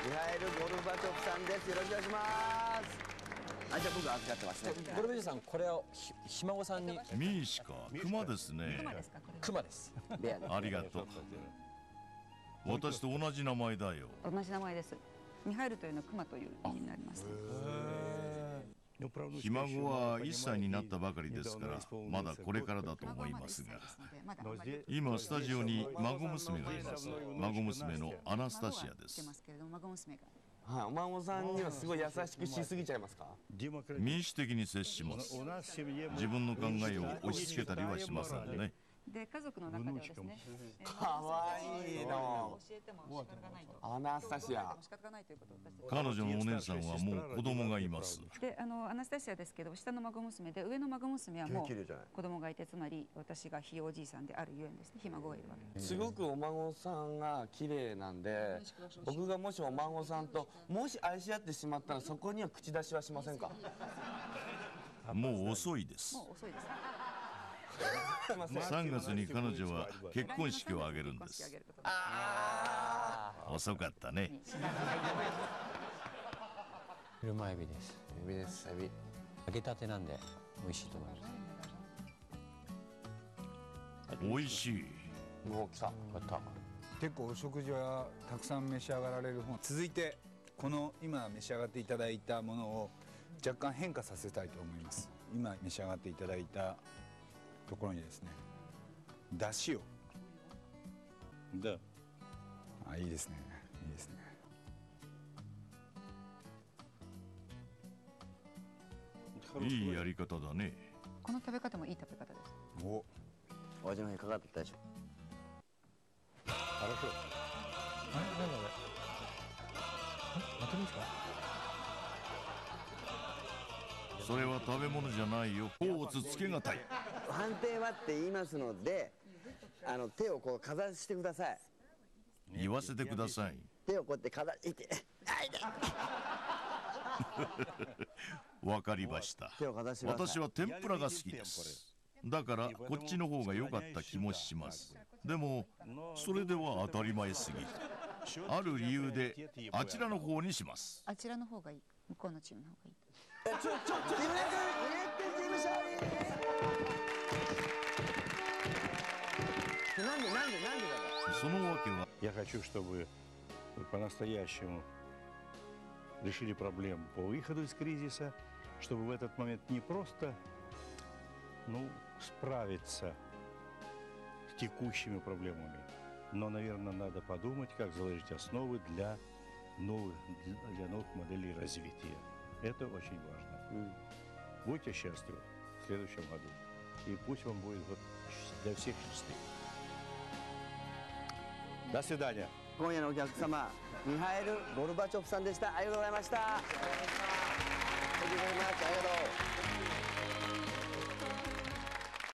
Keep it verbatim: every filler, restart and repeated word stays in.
ミハエル・ゴルバチョフさんです。よろしくお願いします。あ、じゃあ僕預かってますね。 ゴルバチョフさん、これをひひ孫さんに。 ミーシカ、クマですね。 クマです。 ありがとう。私と同じ名前だよ。 同じ名前です。ミハエルというのはクマという意味になります。 ひ孫はいっさいになったばかりですから、まだこれからだと思いますが、今スタジオに孫娘がいます。孫娘のアナスタシアです。 はい、お孫さんにはすごい優しくしすぎちゃいますか？ 民主的に接します。自分の考えを押し付けたりはしませんね。 で家族の中ではですね、 かわいいの。アナスタシア。 彼女のお姉さんはもう子供がいます。 で、あのアナスタシアですけど、下の孫娘で上の孫娘はもう子供がいて、つまり私がひいおじいさんであるゆえんですね。ひ孫がいるわけ。 すごくお孫さんが綺麗なんで、僕がもしお孫さんともし愛し合ってしまったら、そこには口出しはしませんか？ もう遅いです。 もう遅いです。 さんがつに彼女は結婚式を挙げるんです。遅かったね。 車エビです。 エビです、エビ。 揚げたてなんで美味しいと思います。 美味しい。 もう来た。 結構お食事はたくさん召し上がられる方。続いてこの今召し上がっていただいたものを若干変化させたいと思います。今召し上がっていただいたところにですね、だしを。 だ。 あ、いいですね。いいですね。 いいやり方だね。 この食べ方もいい食べ方です。 お、 お味の変かかってきたでしょ。 あれ、そう。あれ、なんだこれ。え、またですか。 それは食べ物じゃないよ。甲乙つけがたい。 判定はって言いますので、あの手をこうかざしてください。 言わせてください。 手をこうやってかざして、あいて。 わかりました。私は天ぷらが好きです。だからこっちの方が良かった気もします。でもそれでは当たり前すぎる。ある理由であちらの方にします。 あちらの方がいい。向こうのチームの方がいい。 ちょちょちょ、木村君、入れてチーム勝利。なんでなんでなんでだろう。 そのわけは。 Я хочу, чтобы по-настоящему решили проблему по выходу из кризиса, чтобы в этот момент не просто, ну, справиться с текущими проблемами, но, наверное, надо подумать, как заложить основы для новых, для новых моделей развития. Это очень важно. Mm. Будьте счастливы в следующем году. И пусть вам будет вот для всех счастливо. До свидания. 今夜のお客様、ミハエル・ゴルバチョフさんでした。ありがとうございました。ありがとうございます。ありがとう。